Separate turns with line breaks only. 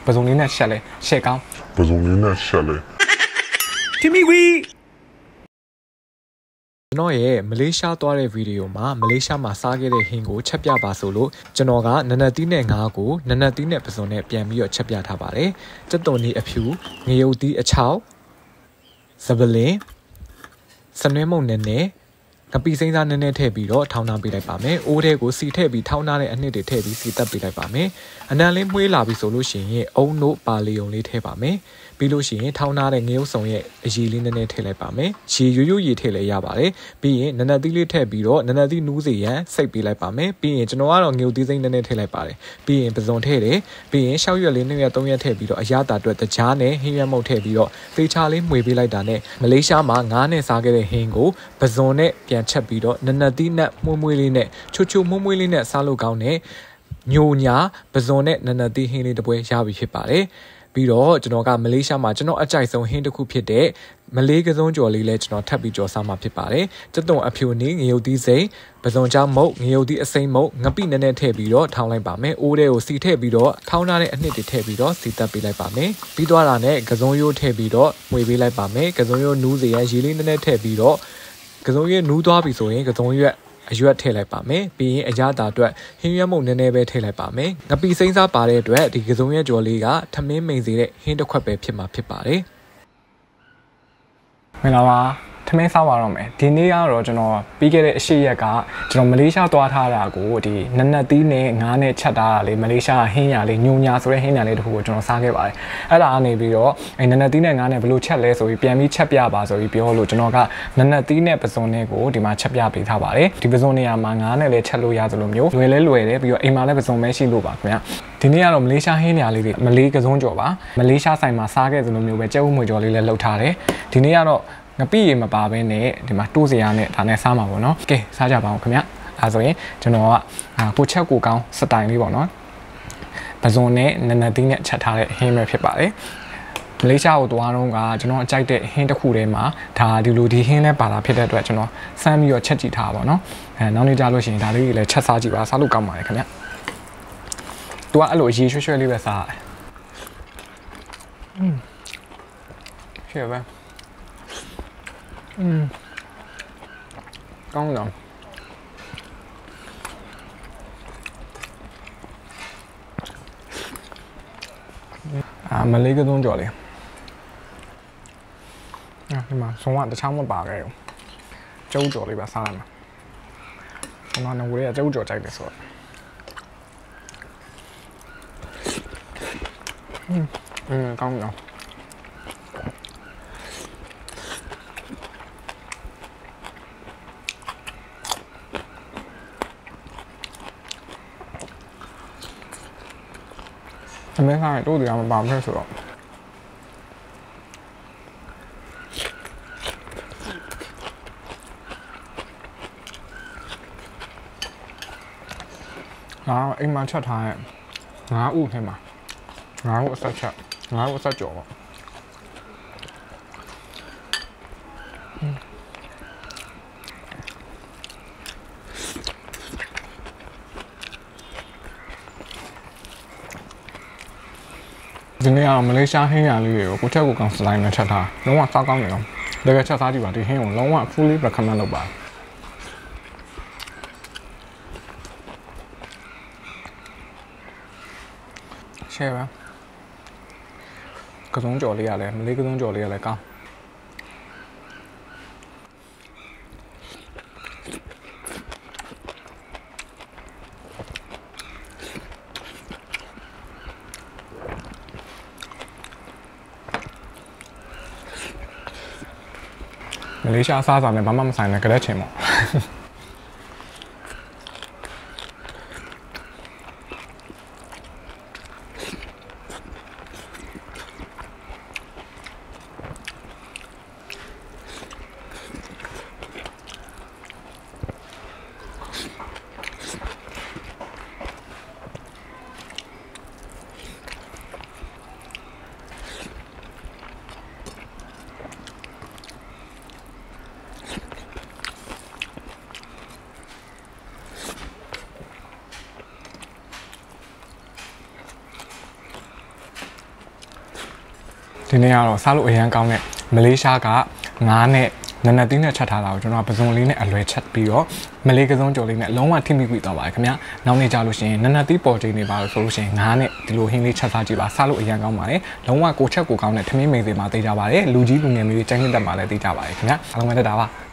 ပစုံလေးနဲ့ရှက်လဲရှက်ကောင်း
Pazolina Chalet.
Timmy Wee ကျွန်တော်ရဲ့မလေးရှားသွားတဲ့ဗီဒီယိုမှာမလေးရှားမှာစားခဲ့တဲ့ဟင်းကိုချက်ပြပါဆိုလို့ကျွန်တော်ကနနက်သီးနဲ့ငါးကိုနနက်သီးနဲ့ပစုံနဲ့ပြန်ပြီးတော့ချက်ပြထားပါတယ်။ကြက်သွန်နီအဖြူငရုတ်သီးအချောက်စပလင်းစနွဲမုံနည်းနည်းကပီစိမ့်စားနည်းနည်းထည့်ပြီးတော့ထောင်းနှောင်းပေးလိုက်ပါမယ်။အိုးထဲကိုစီထည့်ပြီးထောင်းထားတဲ့အနှစ်တွေထည့်ပြီးစီတက်ပေးလိုက်ပါမယ်။အနံလေးမှွေးလာပြီဆိုလို့ရှိရင်အုံတို့ပါလီယုံလေးထည့်ပါမယ်။ပြီးလို့ရှိရင်ထောင်းထားတဲ့ငရုတ်စုံရဲ့အရည်လေးနည်းနည်းထည့်လိုက်ပါမယ်။ရေရွရွထည့်လည်းရပါတယ်။ပြီးရင်နနက်သီးလေးထည့်ပြီးတော့နနက်သီးနူးစေရန်စိတ်ပေးလိုက်ပါမယ်။ပြီးရင်ကျွန်တော်ကတော့ငရုတ်သီးစိမ့်နည်းနည်းထည့်လိုက်ပါတယ်။ပြီးရင်ပစုံထည့်တယ်။ပြီးရင်ရှောက်ရွက်လေး2ရက်3ရက်ထည့်ပြီးတော့အရသာအတွက်တကြားနဲ့ဟင်းရွက်မုတ်ထည့်ပြီးတော့သေချာလေးမှွေပေးလိုက်တာနဲ့မလေးရှားမှာငါးနဲ့စားခဲ့တဲ့ဟင်းကိုပစုံနဲ့ပြန်ချက်ပြီးတော့နနက်သီးနဲ့မှုံးမွေးလေးနဲ့ချိုချိုမှုံးမွေးလေးနဲ့စားလို့ကောင်းတဲ့ညိုညာပစုံနဲ့နနက်သီးဟင်းလေးတစ်ပွဲရပြီဖြစ်ပါတယ်ပြီးတော့ကျွန်တော်ကမလေးရှားမှာကျွန်တော်အကြိုက်ဆုံးဟင်းတစ်ခုဖြစ်တဲ့မလေးကစုံကြော်လေးလဲကျွန်တော်ထပ်ပြီးကြော်စားမှာဖြစ်ပါတယ်ကြက်သွန်အဖြူနီးငရုတ်သီးစိမ့်ပစုံချောင်းမုတ်ငရုတ်သီးအစိမ့်မုတ်ငပိနည်းနည်းထည့်ပြီးတော့ထောင်းလိုက်ပါမယ်အိုးထဲကိုစီထည့်ပြီးတော့ထောင်းထားတဲ့အနှစ်တွေထည့်ပြီးတော့စီတက်ပေးလိုက်ပါမယ်ပြီးသွားတာနဲ့ကစုံရိုးထည့်ပြီးတော့မှွေပေးလိုက်ပါမယ်ကစုံရိုးနူးစေရန်ရေလေးနည်းနည်းထည့်ပြီးတော့ကစုံရွက်နူးသွားပြီဆိုရင်ကစုံရွက်အရွက်ထည့်လိုက်ပါမယ်ပြီးရင်အရသာအတွက်ဟင်းရွက်မုတ်နည်းနည်းပဲထည့်လိုက်ပါမယ်ငပီစိမ့်စားပါတဲ့အတွက်ဒီကစုံရွက်ကြော်လေးကထမင်းမိန်စေတဲ့ဟင်းတစ်ခွက်ပဲဖြစ်မှာဖြစ်ပါတယ်မင်္ဂလာပါထမင်းစားပါတော့မယ်ဒီနေ့ကတော့ကျွန်တော်ပြီးခဲ့တဲ့အရှိရက်ကကျွန်တော်မလေးရှားသွားထားတာကိုဒီနနက်သီးနဲ့ငါးနဲ့ချက်ထားတာလေမလေးရှားဟင်းရလေးညိုညာဆိုတဲ့ဟင်းရလေးတခုကိုကျွန်တော်စားခဲ့ပါတယ်အဲ့ဒါကနေပြီးတော့နနက်သီးနဲ့ငါးနဲ့ဘယ်လိုချက်လဲဆိုပြီးပြန်ပြီးချက်ပြပါဆိုပြီးပြောလို့ကျွန်တော်ကနနက်သီးနဲ့ပစုံနဲ့ကိုဒီမှာချက်ပြပေးထားပါတယ်ဒီပစုံနေရာမှာငါးနဲ့လည်းချက်လို့ရသလိုမျိုးလွယ်လဲလွယ်တယ်ပြီးတော့အိမ်မှာလည်းပစုံပဲရှိလို့ပါခင်ဗျဒီနေ့ကတော့မလေးရှားဟင်းရလေးတွေမလေးကစုံကြော်ပါမလေးရှားဆိုင်မှာစားခဲ့သလိုမျိုးပဲကြက်ဥမွေကြော်လေးလည်းလုပ်ထားတယ်ဒီနေ့ကတော့ငပိရေမပါဘဲနဲ့ဒီမှာတိုးစရာနဲ့ဒါနဲ့စားမှာပေါ့နော်ကဲစားကြပါအောင်ခင်ဗျအဲဆိုရင်ကျွန်တော်ကကိုချက်ကိုကောင်းစတိုင်လေးပေါ့နော်ပစုံနဲ့နနက်သီးနဲ့ချက်ထားတဲ့ဟင်းပဲဖြစ်ပါတယ်မလေးရှားကိုသွားတော့ကကျွန်တော်အကြိုက်တဲ့ဟင်းတစ်ခုထဲမှာဒါဒီလိုဒီဟင်းနဲ့ပါတာဖြစ်တဲ့အတွက်ကျွန်တော်စမ်းပြီးတော့ချက်ကြည့်ထားပါတော့နော်နောက်နေ့ကြလို့ရှိရင်ဒါလေးကြီးလည်းချက်စားကြည့်ပါစားလို့ကောင်းပါတယ်ခင်ဗျသူကအဲ့လိုရေရွှဲရွှဲလေးပဲစားရတယ်ရှေ့ပဲကောင်းတော့မလေးကသုံးကြော်လေးဒီမှာဆုံးကတခြားမပါခဲ့ဘူးကျုပ်ကြော်လေးပဲစားရမှာကျွန်တော်လည်းဝေးရကျုပ်ကြော်ကြိုက်တယ်ဆိုတော့ကောင်းတော့အမေကတို့တရားမပါဘူးဆိုတော့အိမ်မှာချက်ထားတဲ့ငါးဥထဲမှာငါးဥအဆက်ချက်ငါးဥအဆက်ကြော်ပေါ့ဒီနေ့ကမလေးရှားဟင်းရလေးတွေကိုကိုချက်ကိုကောင်းစတိုင်းနဲ့ချက်ထားလုံးဝစားကောင်းနေတော့တကယ်ချက်စားကြည့်ပါဒီဟင်းကိုလုံးဝ fully recommend လုပ်ပါရှယ်ပါကစုံကြော်လေးရလဲမလေးကစုံကြော်လေးရလဲကောင်းမလေးရှားစားနဲ့ဘာမှမဆိုင်နဲ့ကြက်ချင်ပေါ့ဒီနေ့ကတော့စားလို့အရန်ကောင်းတဲ့မလေးရှားကငါးနဲ့နနက်သီးနဲ့ချက်ထားတာကိုကျွန်တော်ပစုံလေးနဲ့အလွယ်ချက်ပြီးတော့မလေးကစုံကြော်လေးနဲ့လုံးဝထိမိပြီးသွားပါတယ်ခင်ဗျာနောက်နေ့ကြလို့ရှိရင်နနက်သီးပေါ်ချိန်နေပါလို့ဆိုလို့ရှိရင်ငါးနဲ့ဒီလိုဟင်းလေးချက်စားကြည့်ပါစားလို့အရန်ကောင်းပါတယ်လုံးဝကိုချက်ကိုကောင်းတဲ့ထမင်းမိန်စင်မှာသိကြပါတယ်လူကြီးလူငယ်မျိုးတွေကျန်းကျင်တက်မှာလည်းသိကြပါတယ်ခင်ဗျာအားလုံးပဲတက်တာပါ